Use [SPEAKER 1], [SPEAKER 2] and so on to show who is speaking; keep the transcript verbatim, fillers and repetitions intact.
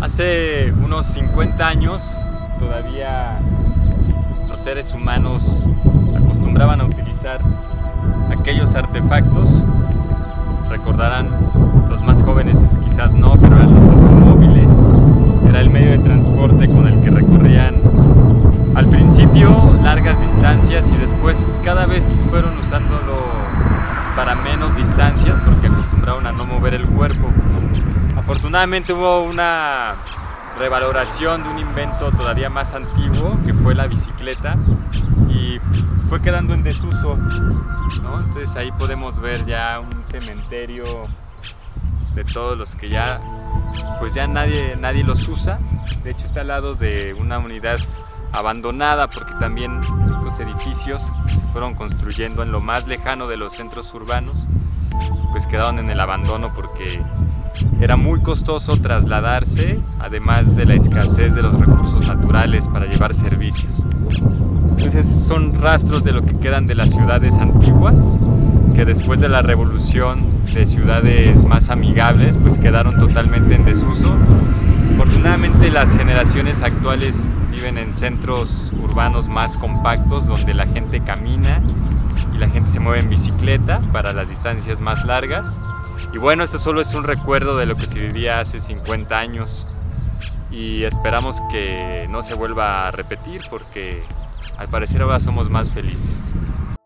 [SPEAKER 1] Hace unos cincuenta años todavía los seres humanos acostumbraban a utilizar aquellos artefactos. Recordarán los más jóvenes, quizás no, pero eran los automóviles. Era el medio de transporte con el que recorrían al principio largas distancias y después cada vez fueron usándolo para menos distancias porque acostumbraron a no mover el cuerpo. Afortunadamente hubo una revaloración de un invento todavía más antiguo que fue la bicicleta y fue quedando en desuso, ¿no? Entonces ahí podemos ver ya un cementerio de todos los que ya pues ya nadie, nadie los usa. De hecho está al lado de una unidad abandonada porque también estos edificios que se fueron construyendo en lo más lejano de los centros urbanos pues quedaron en el abandono porque era muy costoso trasladarse, además de la escasez de los recursos naturales para llevar servicios. Entonces son rastros de lo que quedan de las ciudades antiguas, que después de la revolución de ciudades más amigables, pues quedaron totalmente en desuso. Afortunadamente las generaciones actuales viven en centros urbanos más compactos, donde la gente camina y la gente se mueve en bicicleta para las distancias más largas. Y bueno, esto solo es un recuerdo de lo que se vivía hace cincuenta años y esperamos que no se vuelva a repetir porque al parecer ahora somos más felices.